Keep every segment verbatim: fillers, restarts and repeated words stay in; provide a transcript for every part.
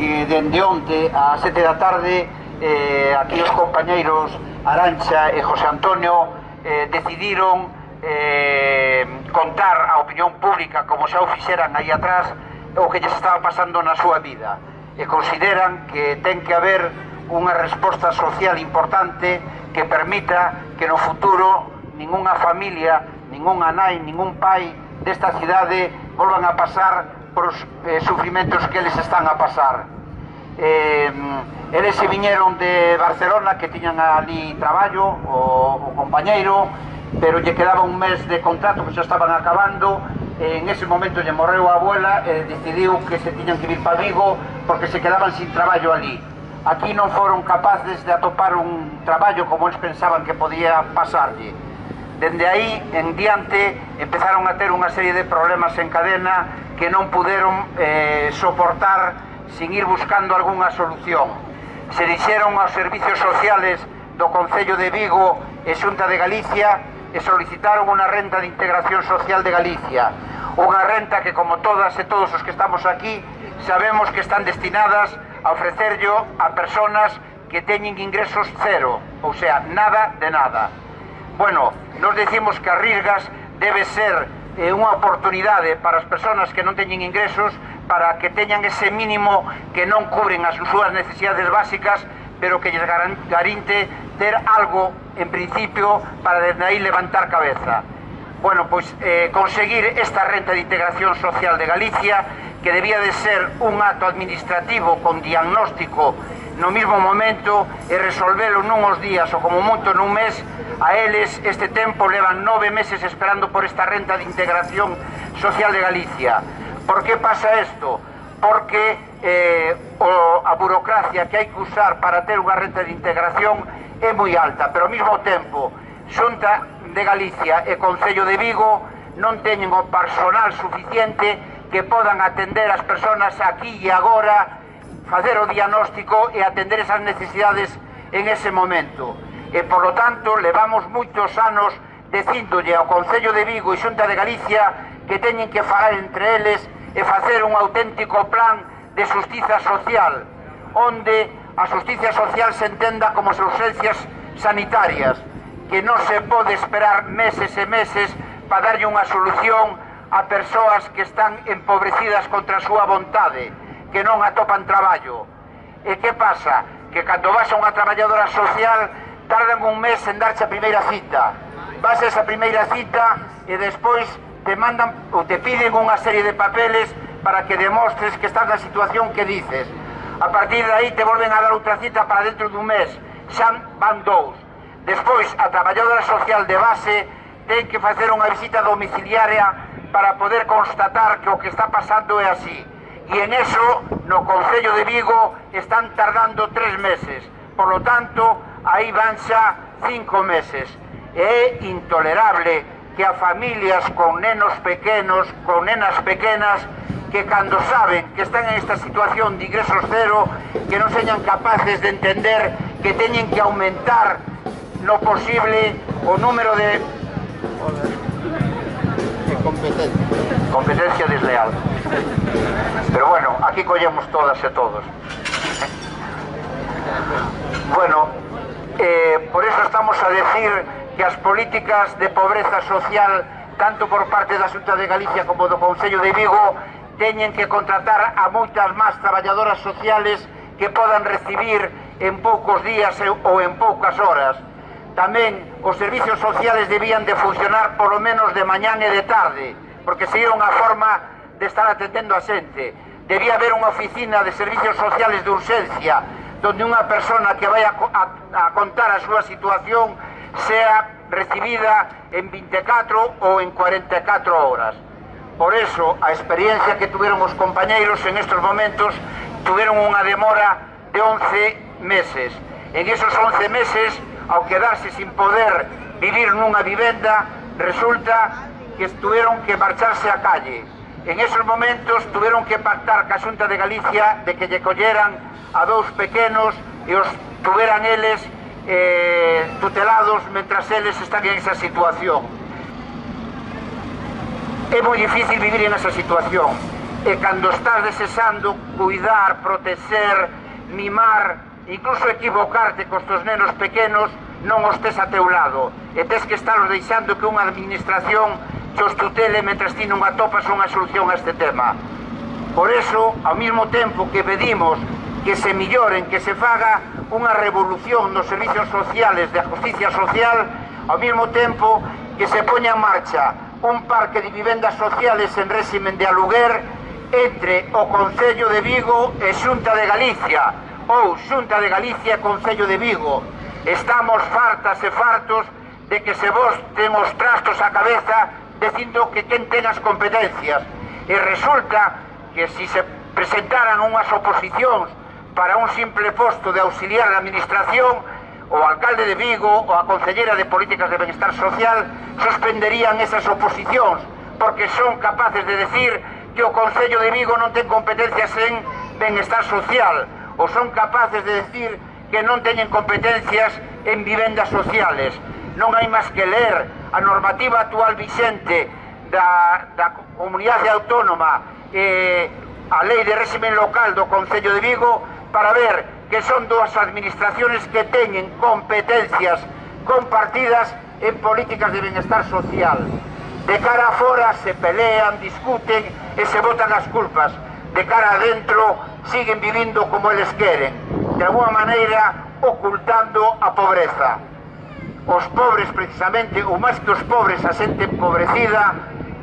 que dende onte a sete da tarde eh, aquí os compañeiros Arantxa e José Antonio eh, decidiron eh, contar á opinión pública, como xa o fixeran aí atrás, o que lles estaba pasando na súa vida, e consideran que ten que haber unha resposta social importante que permita que no futuro ningunha familia, ningunha nai, ningún pai desta cidade volvan a pasar por os eh, sufrimentos que eles están a pasar. Eh, eles se viñeron de Barcelona, que tiñan ali traballo, o, o compañeiro, pero lle quedaba un mes de contrato que xa estaban acabando, e en ese momento lle morreu a abuela e decidiu que se tiñan que vir para Vigo porque se quedaban sin traballo ali. Aquí non foron capaces de atopar un traballo como eles pensaban que podía pasarlle. Dende aí en diante empezaron a ter unha serie de problemas en cadena que non puderon eh, soportar sin ir buscando algunha solución. Se dixeron aos servicios sociales do Concello de Vigo e Xunta de Galicia e solicitaron unha renta de integración social de Galicia, unha renta que, como todas e todos os que estamos aquí, sabemos que están destinadas a ofrecerlo a personas que teñen ingresos cero, ou sea, nada de nada. Bueno, nos decimos que as Risgas debe ser eh, unha oportunidade para as persoas que non teñen ingresos, para que teñan ese mínimo que non cubren as súas necesidades básicas, pero que lles garante ter algo, en principio, para desde aí levantar cabeza. Bueno, pois eh, conseguir esta renta de integración social de Galicia, que debía de ser un acto administrativo con diagnóstico no mismo momento e resolvelo nunhos días ou como moito nun mes, a eles este tempo levan nove meses esperando por esta renta de integración social de Galicia. Por que pasa isto? Porque eh, o, a burocracia que hai que usar para ter unha renta de integración é moi alta, pero ao mesmo tempo Xunta de Galicia e Concello de Vigo non teñen o personal suficiente que podan atender as persoas aquí e agora, facer o diagnóstico e atender esas necesidades en ese momento. E, por lo tanto, levamos moitos anos dicíndolle ao Concello de Vigo e Xunta de Galicia que teñen que falar entre eles e facer un auténtico plan de xustiza social, onde a xustiza social se entenda como as urxencias sanitarias, que non se pode esperar meses e meses para darlle unha solución a persoas que están empobrecidas contra a súa vontade, que non atopan traballo. E que pasa? Que cando vas a unha traballadora social tardan un mes en darche a primeira cita. Vas a esa primeira cita e despois te mandan ou te piden unha serie de papeles para que demostres que estás na situación que dices. A partir de aí te volven a dar outra cita para dentro dun mes. Xa van dous. Despois, a traballadora social de base ten que facer unha visita domiciliaria para poder constatar que o que está pasando é así. E en eso, no Concello de Vigo, están tardando tres meses. Por lo tanto, aí van xa cinco meses. É intolerable que a familias con nenos pequenos, con nenas pequenas, que cando saben que están en esta situación de ingresos cero, que non señan capaces de entender que teñen que aumentar no posible o número de... de competencia. Competencia desleal. Pero bueno, aquí collemos todas e todos. Bueno, eh, por eso estamos a decir que as políticas de pobreza social, tanto por parte da Xunta de Galicia como do Concello de Vigo, teñen que contratar a moitas máis traballadoras sociales que podan recibir en poucos días ou en poucas horas. Tamén os servicios sociales debían de funcionar polo menos de mañán e de tarde, porque sería unha forma de estar atendendo a xente. Debía haber unha oficina de servicios sociales de urxencia, donde unha persona que vai a, a, a contar a súa situación sea recibida en vinte e catro ou en cuarenta e catro horas. Por eso, a experiencia que tuvieron os compañeiros en estos momentos tuvieron unha demora de once meses. En esos once meses, ao quedarse sin poder vivir nunha vivenda, resulta que tuvieron que marcharse á calle. En esos momentos tuvieron que pactar ca Xunta de Galicia de que lle colleran a dous pequenos e os tuveran eles eh, tutelados mentras eles están en esa situación. É moi difícil vivir en esa situación. e cando estás desexando cuidar, proteger, mimar, incluso equivocarte cos teus nenos pequenos, non os tes a teu lado, e tes que estar deixando que unha administración te os tutele mentre ti non atopas unha solución a este tema. Por eso, ao mesmo tempo que pedimos que se milloren, que se faga unha revolución nos servicios sociales de justicia social, ao mesmo tempo que se poña en marcha un parque de vivendas sociales en régimen de aluguer entre o Concello de Vigo e Xunta de Galicia, ou Xunta de Galicia e Concello de Vigo. Estamos fartas e fartos de que se vos ten os trastos á cabeza dicindo que quen ten as competencias. E resulta que si se presentaran unhas oposicións para un simple posto de auxiliar da administración, o alcalde de Vigo ou a Concellera de Políticas de Benestar Social suspenderían esas oposicións, porque son capaces de decir que o Concello de Vigo non ten competencias en benestar social, ou son capaces de decir que non teñen competencias en vivendas sociales. Non hai máis que ler a normativa actual vixente da, da Comunidade Autónoma e a Lei de Régimen Local do Concello de Vigo para ver que son dúas administraciones que teñen competencias compartidas en políticas de benestar social. De cara a fora se pelean, discuten e se botan as culpas. De cara adentro siguen vivindo como eles queren, de alguna maneira ocultando a pobreza. Os pobres, precisamente, ou máis que os pobres, a xente empobrecida,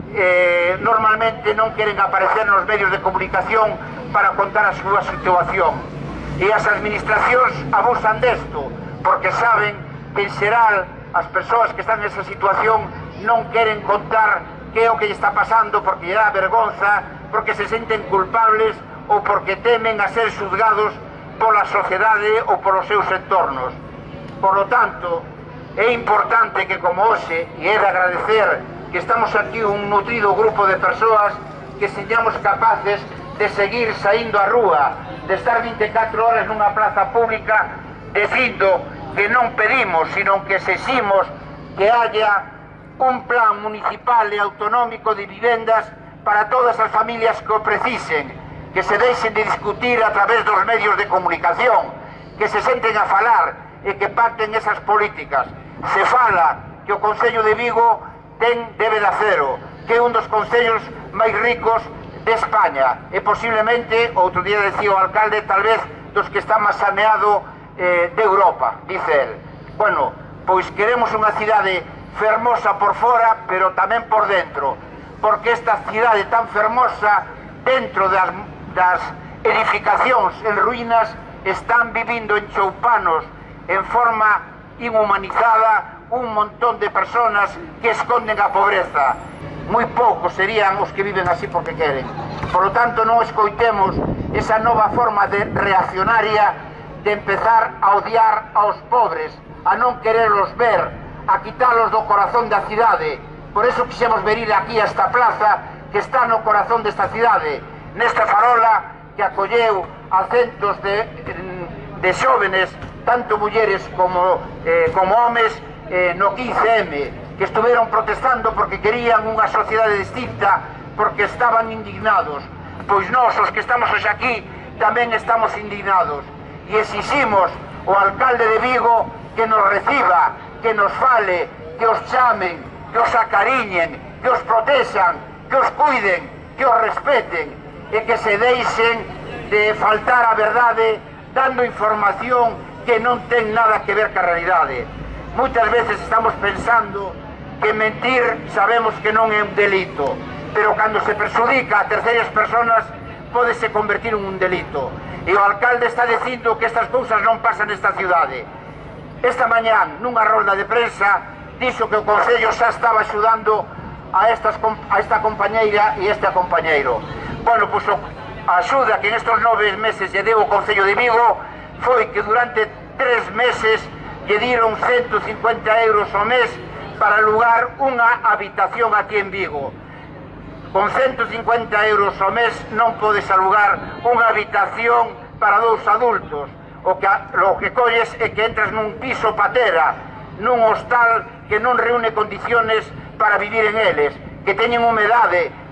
eh, normalmente non queren aparecer nos medios de comunicación para contar a súa situación. E as administracións abusan desto, porque saben que en xeral as persoas que están nesa situación non queren contar que é o que lle está pasando porque lle dá vergonza, porque se senten culpables ou porque temen a ser xuzgados pola sociedade ou polos seus entornos. Por lo tanto, é importante que como hoxe, e é de agradecer que estamos aquí un nutrido grupo de persoas que señamos capaces de seguir saindo á rúa, de estar vinte e catro horas nunha plaza pública dicindo que non pedimos, sino que exiximos que haya un plan municipal e autonómico de vivendas para todas as familias que o precisen, que se deixen de discutir a través dos medios de comunicación, que se senten a falar e que pacten esas políticas. Se fala que o Concello de Vigo ten débeda cero, que é un dos concellos máis ricos de España, e posiblemente, outro día decía o alcalde, tal vez dos que está máis saneado eh, de Europa, dice él. Bueno, pois queremos unha cidade fermosa por fora, pero tamén por dentro, porque esta cidade tan fermosa, dentro das, das edificacións en ruínas, están vivindo en choupanos, en forma inhumanizada, un montón de personas que esconden a pobreza. Moi poucos serían os que viven así porque queren. Por lo tanto, non escoitemos esa nova forma de reaccionaria de empezar a odiar aos pobres, a non quererlos ver, a quitalos do corazón da cidade. Por eso quixemos venir aquí a esta plaza que está no corazón desta cidade, nesta farola que acolleu a centos de, de xóvenes, tanto mulleres como, eh, como homes, eh, no quince eme, que estuveron protestando porque querían unha sociedade distinta, porque estaban indignados. Pois nós, os que estamos hoxe aquí, tamén estamos indignados e exiximos ao alcalde de Vigo que nos reciba, que nos fale, que os chamen, que os acariñen, que os protexan, que os cuiden, que os respeten e que se deixen de faltar a verdade dando información que non ten nada que ver ca realidade. Moitas veces estamos pensando que mentir sabemos que non é un delito, pero cando se perjudica a terceiras personas pódese convertir en un delito. E o alcalde está dicindo que estas cousas non pasan nesta cidade. Esta mañán, nunha rolda de prensa, dixo que o Concello xa estaba axudando a, estas, a esta compañeira e este compañeiro. Bueno, pois a axuda que en estes nove meses lle deu o Concello de Vigo foi que durante tres meses lle dieron ciento cincuenta euros ao mes para alugar unha habitación aquí en Vigo. Con ciento cincuenta euros ao mes non podes alugar unha habitación para dous adultos. O que, lo que colles é que entras nun piso patera, nun hostal que non reúne condiciones para vivir en eles, que teñen humedade,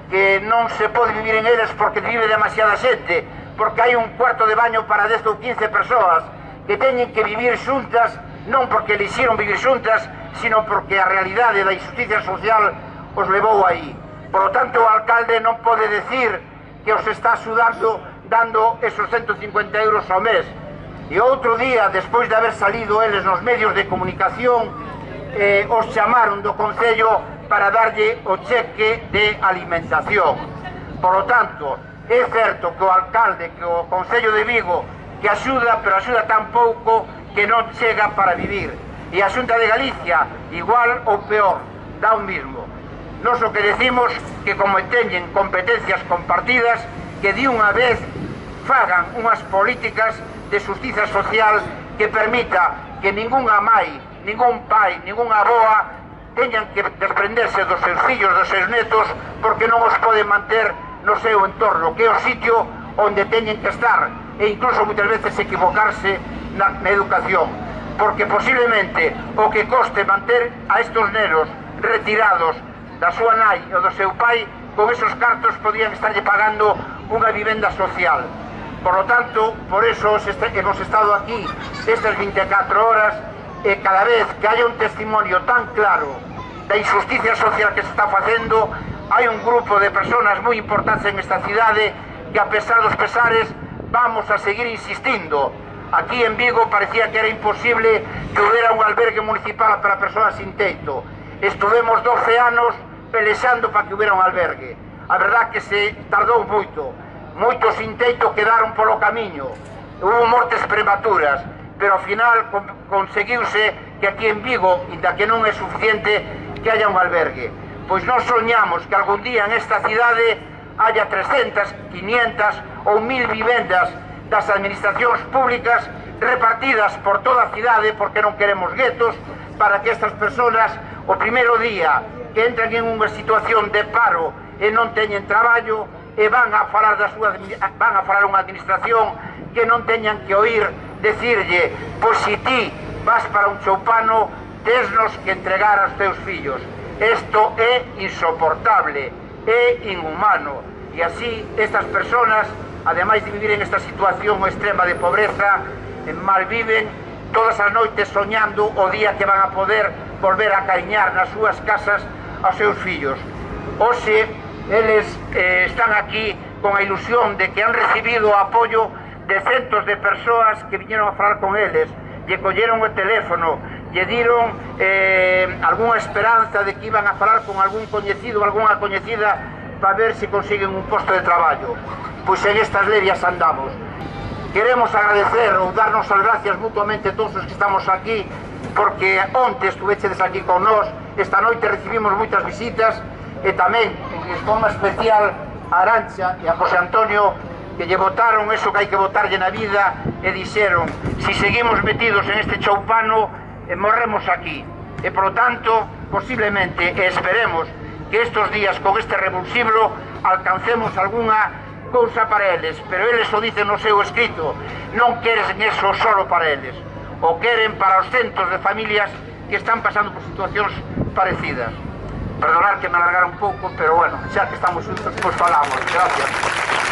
que non se pode vivir en eles porque vive demasiada xente, porque hai un cuarto de baño para dez ou quince persoas que teñen que vivir xuntas, non porque elixiron vivir xuntas, sino porque a realidade da injusticia social os levou aí. Por lo tanto, o alcalde non pode decir que os está axudando dando esos ciento cincuenta euros ao mes. E outro día, despois de haber salido eles nos medios de comunicación, eh, os chamaron do Concello para darlle o cheque de alimentación. Por lo tanto, é certo que o alcalde, que o Concello de Vigo, que axuda, pero axuda tan pouco que non chega para vivir. E a Xunta de Galicia, igual ou peor, dá o mismo. Nos o que decimos que como teñen competencias compartidas, que de unha vez fagan unhas políticas de justiza social que permita que ningunha mai, ningún pai, ningunha aboa teñan que desprenderse dos seus fillos, dos seus netos, porque non os poden manter no seu entorno, que é o sitio onde teñen que estar, e incluso moitas veces equivocarse na, na educación, porque posiblemente o que coste manter a estos nenos retirados da súa nai ou do seu pai, con esos cartos podían estarlle pagando unha vivenda social. Por lo tanto, por eso hemos estado aquí estas vinte e catro horas, e cada vez que haya un testimonio tan claro da injusticia social que se está facendo, hai un grupo de personas moi importantes en esta cidade que, a pesar dos pesares, vamos a seguir insistindo. Aquí en Vigo parecía que era imposible que houbera un albergue municipal para persoas sin teito. Estuvemos doce anos pelexando para que houbera un albergue. A verdad que se tardou moito. Moitos sin teito quedaron polo camiño. Hubo mortes prematuras, pero ao final conseguiuse que aquí en Vigo, inda que non é suficiente, que haya un albergue. Pois non soñamos que algún día en esta cidade haya trescentas, quinientas ou mil vivendas das administracións públicas repartidas por toda a cidade, porque non queremos guetos, para que estas persoas o primeiro día que entran en unha situación de paro e non teñen traballo, e van a falar da súa, van a falar unha administración que non teñan que oír decirlle: pois si ti vas para un choupano, tesnos que entregar aos teus fillos. Isto é insoportable, é inhumano, e así estas persoas, ademais de vivir en esta situación extrema de pobreza, mal viven todas as noites soñando o día que van a poder volver a cariñar nas súas casas aos seus fillos. Hoxe, eles eh, están aquí con a ilusión de que han recibido o apoio de centos de persoas que viñeron a falar con eles, lle colleron o teléfono, lle diron eh, algunha esperanza de que iban a falar con algún coñecido, algunha coñecida, para ver se consiguen un posto de traballo. Pois en estas lerias andamos. Queremos agradecer ou darnos as gracias mutuamente todos os que estamos aquí, porque onte estuvechedes aquí con nós, esta noite recibimos moitas visitas, e tamén, en forma especial, a Arancha e a José Antonio, que lle votaron eso que hai que votarlle na vida, e dixeron: si seguimos metidos en este choupano, eh, morremos aquí. E, por lo tanto, posiblemente, e esperemos que estes días, con este revulsivo, alcancemos algunha cousa para eles, pero eles o dicen no seu escrito, non queren eso solo para eles, o queren para os centos de familias que están pasando por situacións parecidas. Perdonar que me alargara un pouco, pero bueno, xa que estamos juntos, pois falamos. Gracias.